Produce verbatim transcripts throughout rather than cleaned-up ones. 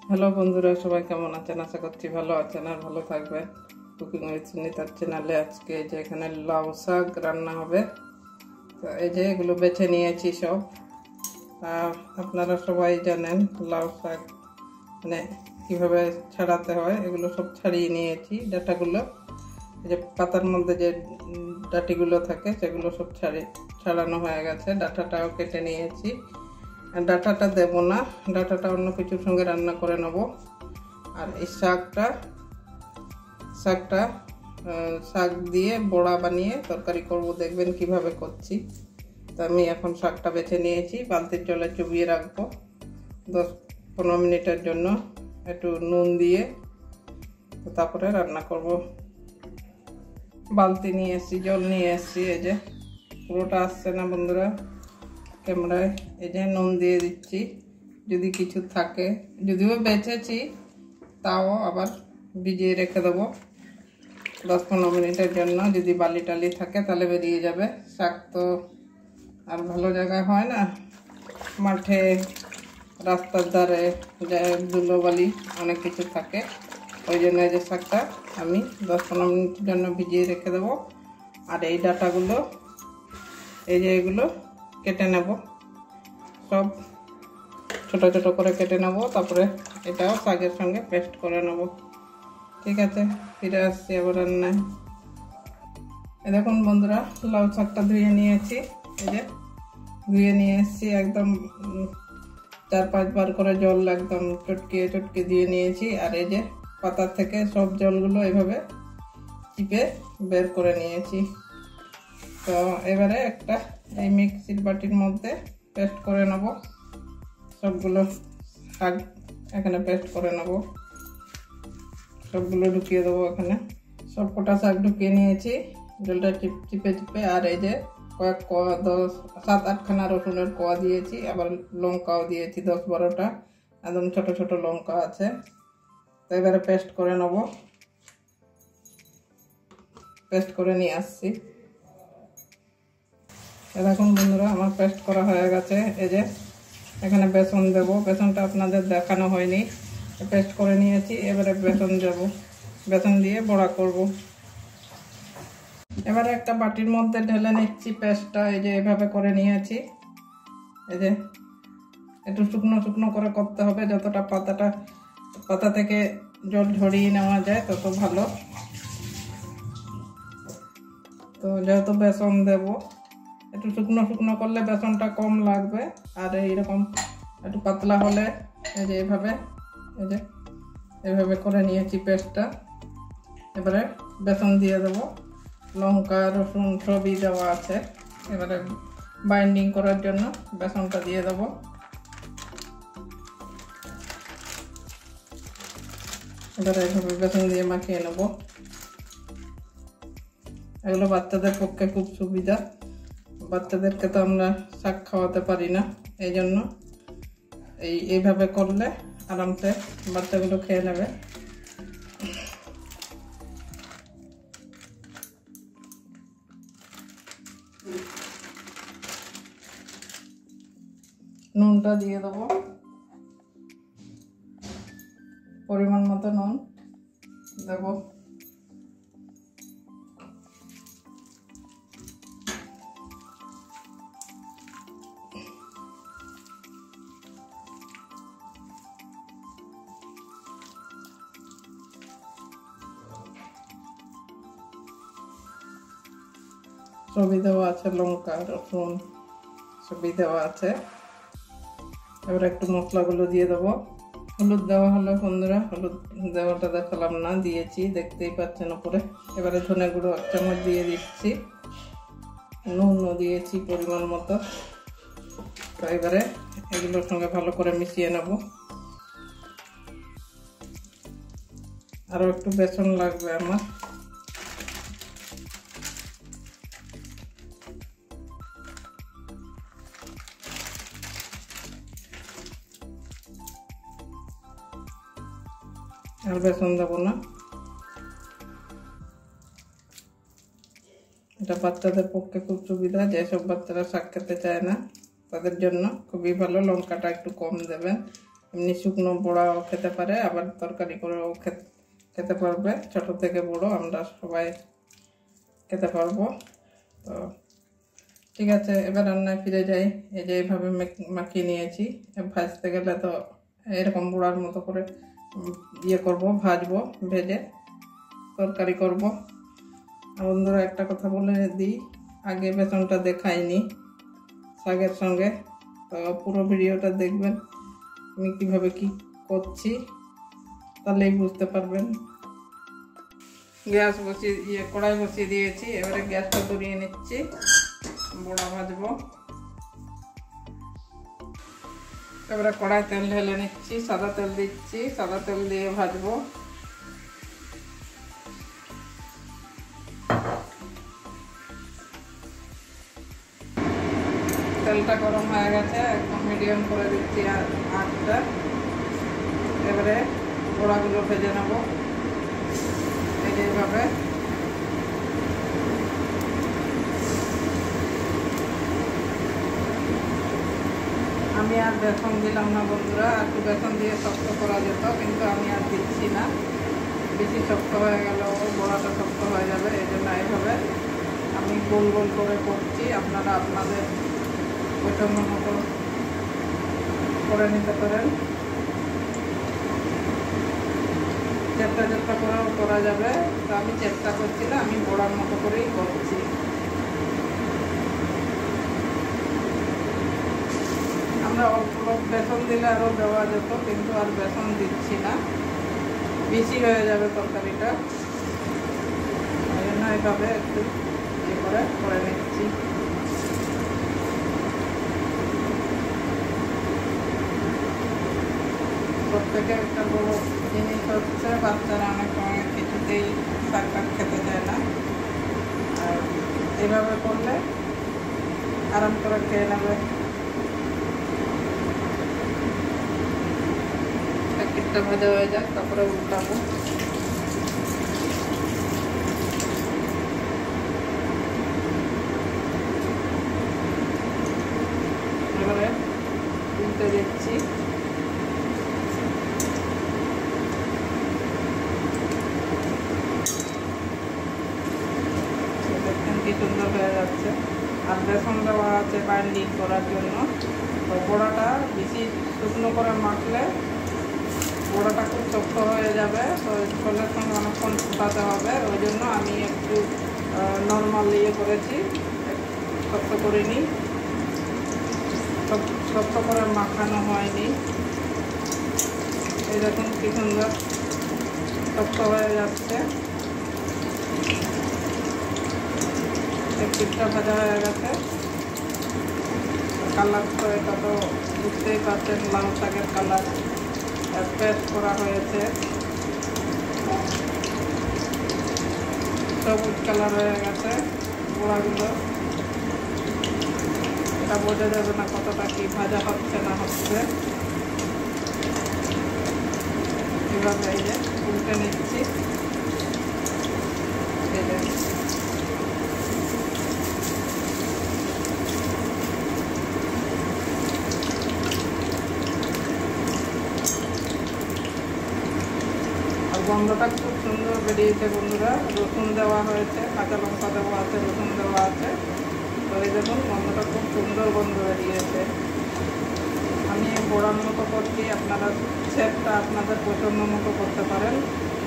Hello বন্ধুরা, সবাই কেমন আছেন? আশা করছি ভালো আছেন আর ভালো থাকবেন। কুকিং উইথ সুনিতার চ্যানেলে আজকে এই যে এখানে লাউ শাক রান্না হবে। তো এই যে এগুলো বেছে নিয়েছি সব। আর আপনারা সবাই জানেন লাউ শাক মানে কীভাবে ছাড়াতে হয়, এগুলো সব ছাড়িয়ে নিয়েছি। ডাঁটাগুলো এই যে পাতার মধ্যে যে ডাঁটিগুলো থাকে সেগুলো সব ছাড়ি ছাড়ানো হয়ে গেছে। ডাঁটাটাও কেটে নিয়েছি। ডাঁটাটা দেব না, ডাঁটাটা অন্য কিছুর সঙ্গে রান্না করে নেব। আর এই শাকটা শাকটা শাক দিয়ে বড়া বানিয়ে তরকারি করব, দেখবেন কিভাবে করছি। তো আমি এখন শাকটা বেছে নিয়েছি, বালতির জলে চুবিয়ে রাখবো দশ পনেরো মিনিটের জন্য একটু নুন দিয়ে। তো তারপরে রান্না করব। বালতি নিয়ে এসছি, জল নিয়ে এসছি। এই যে পুরোটা আসছে না বন্ধুরা ক্যামেরায়। এই যে নুন দিয়ে দিচ্ছি, যদি কিছু থাকে, যদিও বেছেছি তাও আবার ভিজিয়ে রেখে দেবো দশ পনেরো মিনিটের জন্য। যদি বালি টালি থাকে তাহলে বেরিয়ে যাবে। শাক তো আর ভালো জায়গায় হয় না, মাঠে রাস্তার ধারে ধুলো বালি অনেক কিছু থাকে। ওই জন্য এই যে শাকটা আমি দশ পনেরো মিনিটের জন্য ভিজিয়ে রেখে দেবো। আর এই ডাঁটাগুলো এই যে এগুলো কেটে নেব, সব ছোট ছোট করে কেটে নেব। তারপরে এটাও শাকের সঙ্গে পেস্ট করে নেব। ঠিক আছে, ফিরে আসছি আবার রান্নায়। এই দেখুন বন্ধুরা, লাউ শাকটা ধুয়ে নিয়েছি। এই যে ধুয়ে নিয়ে এসেছি, একদম চার পাঁচবার করে জল একদম চটকিয়ে চটকে দিয়ে নিয়েছি। আর এই যে পাতা থেকে সব জলগুলো এভাবে চিপে বের করে নিয়েছি। তো এবারে একটা এই মিক্সির বাটির মধ্যে পেস্ট করে নেব। সবগুলো শাক এখানে পেস্ট করে নেব, সবগুলো ঢুকিয়ে দেবো এখানে। সব কটা শাক ঢুকিয়ে নিয়েছি জলটা চিপ চিপে চিপে। আর এই যে কয়েক কোয়া দশ সাত আটখানা রসুনের কোয়া দিয়েছি, আবার লঙ্কাও দিয়েছি দশ বারোটা, একদম ছোট ছোট লঙ্কা আছে। তো এবারে পেস্ট করে নেব, পেস্ট করে নিয়ে আসছি। দেখুন বন্ধুরা, আমার পেস্ট করা হয়ে গেছে। এই যে এখানে বেসন দেব, বেসনটা আপনাদের দেখানো হয়নি। পেস্ট করে নিয়েছি, এবারে বেসন দেব, বেসন দিয়ে বড়া করব। এবারে একটা বাটির মধ্যে ঢেলে নিচ্ছি পেস্টটা। এই যে এভাবে করে নিয়েছি। এই যে একটু শুকনো শুকনো করে করতে হবে, যতটা পাতাটা পাতা থেকে জল ঝরিয়ে নেওয়া যায় তত ভালো। তো যেহেতু বেসন দেব, একটু শুকনো শুকনো করলে বেসনটা কম লাগবে। আর এইরকম একটু পাতলা হলে এই যে এভাবে এই যে এভাবে করে নিয়েছি পেস্টটা। এবারে বেসন দিয়ে দেবো, লঙ্কা রসুন সবই দেওয়া আছে। এবারে বাইন্ডিং করার জন্য বেসনটা দিয়ে দেবো। এবারে এভাবে বেসন দিয়ে মাখিয়ে নেব। এগুলো বাচ্চাদের পক্ষে খুব সুবিধা। বাচ্চাদেরকে তো আমরা শাক খাওয়াতে পারি না, এই জন্য এই এইভাবে করলে আরামসে বাচ্চাগুলো খেয়ে নেবে। নুনটা দিয়ে দেবো, পরিমাণ মতো নুন দেবো। সবই দেওয়া আছে, লঙ্কা রসুন সবই দেওয়া আছে। এবার একটু মশলাগুলো দিয়ে দেবো। হলুদ দেওয়া হলো বন্ধুরা, হলুদ দেওয়াটা দেখালাম না, দিয়েছি, দেখতেই পাচ্ছেন উপরে। এবারে ধনে গুঁড়ো এক চামচ দিয়ে দিচ্ছি, নুনও দিয়েছি পরিমাণ মতো। তো এবারে এগুলোর সঙ্গে ভালো করে মিশিয়ে নেব। আরও একটু বেসন লাগবে আমার। আর বেসন দেবো না, এটা বাচ্চাদের পক্ষে খুব সুবিধা। যেসব বাচ্চারা শাক খেতে চায় না তাদের জন্য খুবই ভালো। লঙ্কাটা একটু কম দেবেন, এমনি শুকনো বড়াও খেতে পারে, আবার তরকারি করেও খেতে পারবে। ছোট থেকে বড় আমরা সবাই খেতে পারবো। তো ঠিক আছে, এবার রান্নায় ফিরে যাই। এই যে এইভাবে মাখিয়ে নিয়েছি। ভাজতে গেলে তো এরকম বড়ার মতো করে ইয়ে করব, ভাজবো, ভেজে তরকারি করব। বন্ধুরা একটা কথা বলে দিই, আগে বেসনটা দেখাইনি শাকের সঙ্গে, তো পুরো ভিডিওটা দেখবেন আমি কিভাবে কি করছি, তাহলেই বুঝতে পারবেন। গ্যাস বসিয়ে ইয়ে কড়াই বসিয়ে দিয়েছি, এবারে গ্যাসটা ধরিয়ে নিচ্ছি, বড়া ভাজবো। এবারে কড়াই তেল ঢেলে নিচ্ছি, সাদা তেল দিচ্ছি, সাদা তেল দিয়ে ভাজবো। তেলটা গরম হয়ে গেছে, একদম মিডিয়াম করে দিচ্ছি আঁচটা। এবারে বড়াগুলো ভেজে নেব এইভাবে। আমি আর বেসন দিলাম না বন্ধুরা, একটু বেসন দিয়ে শক্ত করা যেত, কিন্তু আমি আর দিচ্ছি না। বেশি শক্ত হয়ে গেল বড়াটা শক্ত হয়ে যাবে, এই জন্য এইভাবে আমি গোল গোল করে করছি। আপনারা আপনাদের পছন্দ মতো করে নিতে পারেন, চেষ্টা চেষ্টা করেও করা যাবে। তো আমি চেষ্টা করছি না, আমি বড়ার মতো করেই করছি। আমরা অল্প বেসন দিলে আরও দেওয়া যেত, কিন্তু আর বেসন দিচ্ছি না, বেশি হয়ে যাবে তরকারিটা। ওই জন্য এইভাবে একটু ইয়ে করে করে নিচ্ছি। সব থেকে একটা বড় জিনিস হচ্ছে বাচ্চারা অনেক সময় কিছুতেই শাক টাক খেতে চায় না, আর এভাবে করলে আরাম করে খেয়ে নেবে। একটা ভাজা হয়ে যাক, তারপরে উল্টাবো। এবারে উল্টে দিচ্ছি। দেখেন কি সুন্দর হয়ে যাচ্ছে। আর বেসন দেওয়া আছে বাইন্ডিং করার জন্য। তো বড়াটা বেশি শুকনো করে মাখলে বড়াটা খুব শক্ত হয়ে যাবে, তো ঝোলের সঙ্গে অনেকক্ষণ ফুটাতে হবে। ওই জন্য আমি একটু নর্মাল ইয়ে করেছি, শক্ত করে নিই, শক্ত করে মাখানো হয়নি। এই দেখুন কি সুন্দর শক্ত হয়ে যাচ্ছে। একটুটা ভাজা হয়ে গেছে, কালার তো এটা তো বুঝতেই পারছেন, লাল শাকের কালার পেস্ট করা হয়েছে, সবুজ কালার হয়ে গেছে বড়াগুলো। এটা বোঝা যাবে না কতটা কি ভাজা হচ্ছে না হচ্ছে। এভাবে এই যে উল্টে নিচ্ছি। এই যে গন্ধটা খুব সুন্দর বেরিয়েছে বন্ধুরা। রসুন দেওয়া হয়েছে, কাঁচা লঙ্কা দেওয়া আছে, রসুন দেওয়া আছে। তো এই দেখুন গন্ধটা খুব সুন্দর গন্ধ বেরিয়েছে। আমি বড়ার মতো করছি, আপনারা শেপটা আপনাদের পছন্দ মতো করতে পারেন।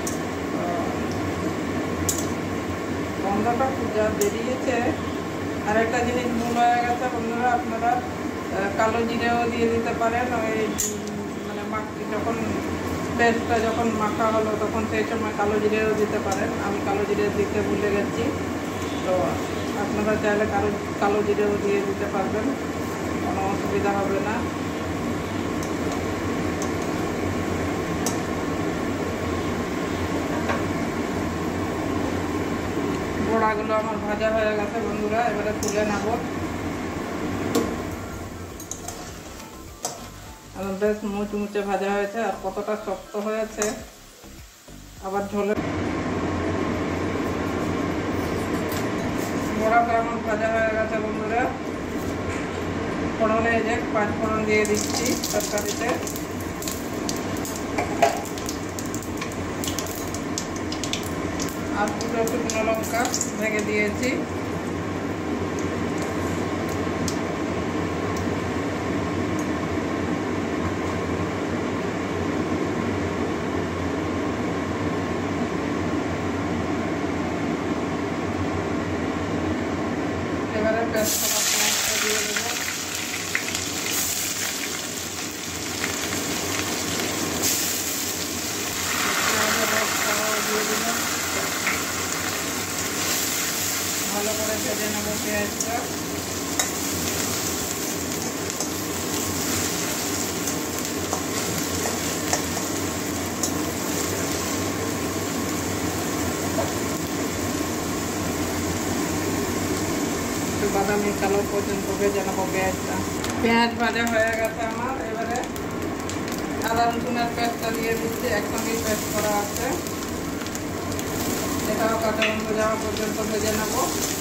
গন্ধটা যা বেরিয়েছে। আর একটা জিনিস ভুল হয়ে গেছে বন্ধুরা, আপনারা কালো জিরেও দিয়ে দিতে পারেন। ওই মানে মাখি যখন পেস্টটা যখন মাখা হলো তখন সেই সময় কালো জিরেও দিতে পারেন। আমি কালো জিরে দিতে ভুলে গেছি, তো আপনারা চাইলে কালো কালো জিরেও দিয়ে দিতে পারবেন, কোনো অসুবিধা হবে না। বড়াগুলো আমার ভাজা হয়ে গেছে বন্ধুরা, এবারে তুলে নেব। বেশ মুচমুচে ভাজা হয়েছে, আর কতটা শক্ত হয়েছে। আবার ঝোলে বড়াটা আমার ভাজা হয়ে গেছে বন্ধুরা। ফোড়নে যে পাঁচ ফোড়ন দিয়ে দিচ্ছি তরকারিতে। লঙ্কা ভেঙে দিয়েছি। এবারে পেস্ট করা পেঁয়াজটা দিয়ে দেবো। দিয়ে দিলাম, ভালো করে ভেজে নেবো পেঁয়াজটা। বাদামি কালো পর্যন্ত ভেজে নেবো পেঁয়াজটা। পেঁয়াজ ভাজা হয়ে গেছে আমার। এবারে আদা রসুনের পেস্টটা দিয়ে দিচ্ছি, একসঙ্গেই পেস্ট করা আছে। এটাও কাঁচা গন্ধ যাওয়া পর্যন্ত ভেজে নেব।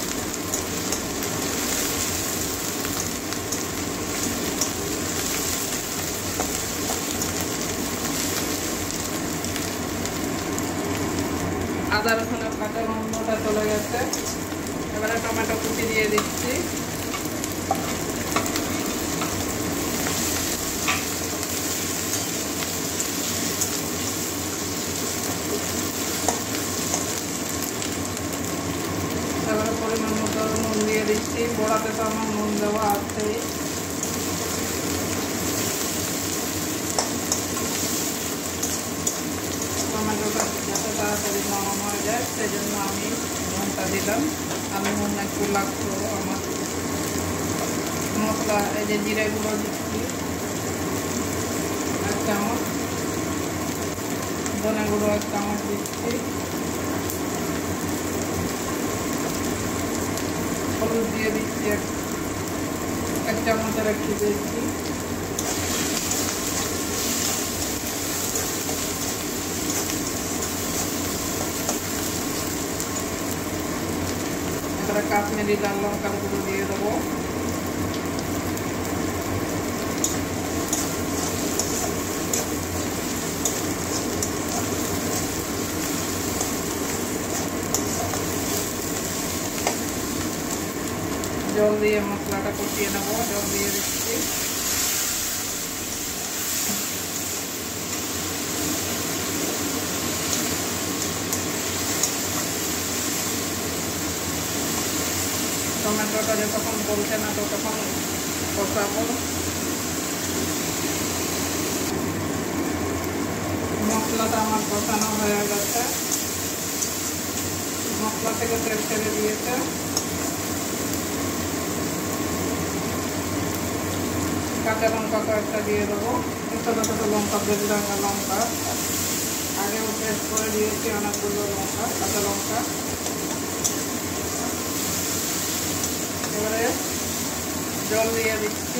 আদা রসুনের কাঁচা গন্ধটা চলে গেছে। এবারে টমেটো কুচি দিয়ে দিচ্ছি। এবারে পরিমাণ মতো নুন দিয়ে দিচ্ছি। বড়াতে তো আমার নুন দেওয়া আছেই। টমেটোটা যাতে তাড়াতাড়ি নরম হয়ে যায় সেই জন্য আমি নুনটা দিলাম। আমি নুন একটু লাগতো আমার। মশলা এই যে জিরে গুঁড়ো দিচ্ছি এক চামচ, ধনে গুঁড়ো এক চামচ দিচ্ছি, হলুদ দিয়ে দিচ্ছি এক চামচের একটু দিচ্ছি। এবারে কাশ্মীরি লাল লঙ্কার গুঁড়ো দিয়ে দেবো। জল দিয়ে মশলাটা কষিয়ে নেবো। জল দিয়ে দিচ্ছি। টমেটোটা যতক্ষণ বলছে না ততক্ষণ কষাবো। মশলাটা আমার কষানো হয়ে গেছে। মশলা থেকে তেল ছেড়ে দিয়েছে। কাঁচা লঙ্কা কয়েকটা দিয়ে দেবো। ছোটো ছোটো লঙ্কা, বেলডাঙ্গা লঙ্কা আগেও পেস্ট করে দিয়েছি অনেকগুলো লঙ্কা, কাঁচা লঙ্কা। এবারে জল দিয়ে দিচ্ছি।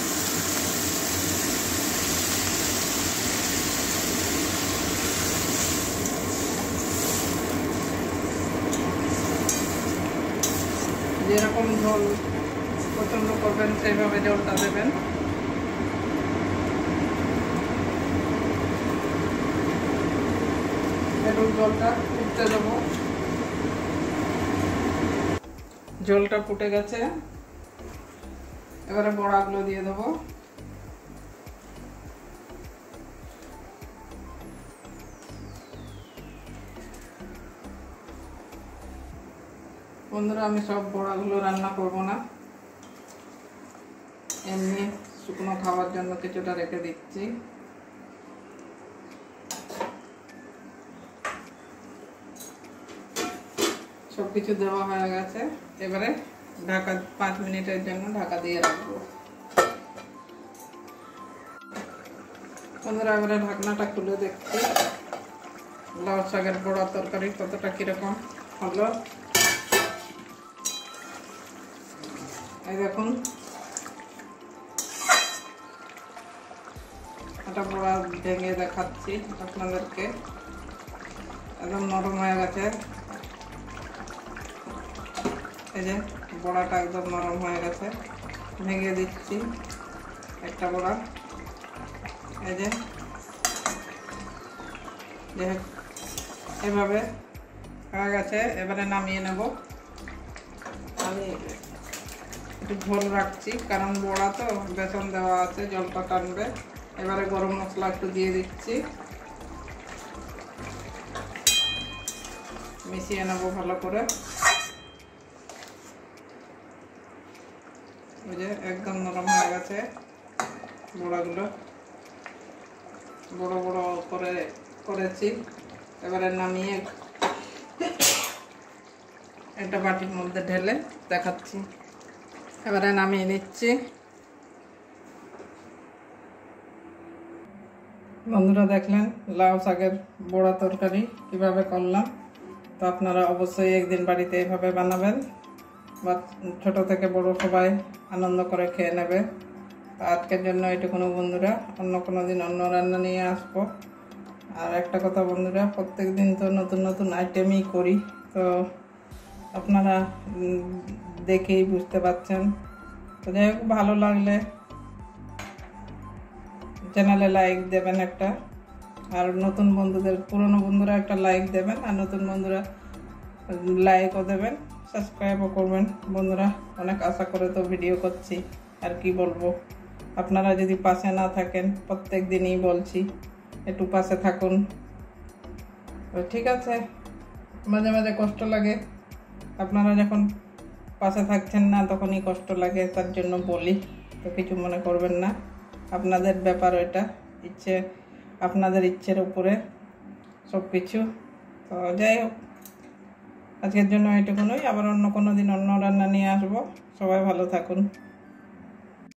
যেরকম ঝোল পছন্দ করবেন সেইভাবে জলটা দেবেন। একটু জলটা ফুটতে দেবো। জলটা ফুটে গেছে। এবারে বড়াগুলো দিয়ে দেবো। বন্ধুরা, আমি সব বড়াগুলো রান্না করব না, এমনি শুকনো খাওয়ার জন্য কিছুটা রেখে দিচ্ছি। সব কিছু দেওয়া হয়ে গেছে। এবারে ঢাকা পাঁচ মিনিটের জন্য ঢাকা দিয়ে রাখবো। বন্ধুরা, এবারে ঢাকনাটা খুলে দেখছি লাউ শাকের বড়া তরকারি কতটা কিরকম হলো। এই দেখুন, একটা বড়া ভেঙে দেখাচ্ছি আপনাদেরকে। একদম নরম হয়ে গেছে। এই যে বড়াটা একদম নরম হয়ে গেছে। ভেঙে দিচ্ছি একটা বড়া। এই যে এভাবে হয়ে গেছে, এবারে নামিয়ে নেব। আমি একটু ঝোল রাখছি কারণ বড়া তো বেসন দেওয়া আছে, জলটা টানবে। এবারে গরম মশলা একটু দিয়ে দিচ্ছি, মিশিয়ে নেব ভালো করে। ওই যে একদম নরম হয়ে গেছে বড়াগুলো, বড় বড় করে করেছি। এবারে নামিয়ে একটা বাটির মধ্যে ঢেলে দেখাচ্ছি। এবারে নামিয়ে নিচ্ছি। বন্ধুরা দেখলেন লাউ শাকের বড়া তরকারি কিভাবে করলাম। তো আপনারা অবশ্যই একদিন বাড়িতে এভাবে বানাবেন, বা ছোট থেকে বড় সবাই আনন্দ করে খেয়ে নেবে। আজকের জন্য এটুকুনো বন্ধুরা, অন্য কোনো দিন অন্য রান্না নিয়ে আসবো। আর একটা কথা বন্ধুরা, প্রত্যেক দিন তো নতুন নতুন আইটেমই করি, তো আপনারা দেখেই বুঝতে পারছেন। তো যাই হোক, ভালো লাগলে চ্যানেলে লাইক দেবেন একটা, আর নতুন বন্ধুদের, পুরনো বন্ধুরা একটা লাইক দেবেন, আর নতুন বন্ধুরা লাইকও দেবেন, সাবস্ক্রাইবও করবেন। বন্ধুরা অনেক আশা করে তো ভিডিও করছি, আর কি বলবো। আপনারা যদি পাশে না থাকেন, প্রত্যেক দিনই বলছি একটু পাশে থাকুন। তো ঠিক আছে, মাঝে মাঝে কষ্ট লাগে, আপনারা যখন পাশে থাকছেন না তখনই কষ্ট লাগে, তার জন্য বলি। তো কিছু মনে করবেন না, আপনাদের ব্যাপার ওইটা, ইচ্ছে আপনাদের ইচ্ছের উপরে সব কিছু। তো যাই হোক, আজকের জন্য এটুকুনই। আবার অন্য কোনো দিন অন্য রান্না নিয়ে আসবো। সবাই ভালো থাকুন।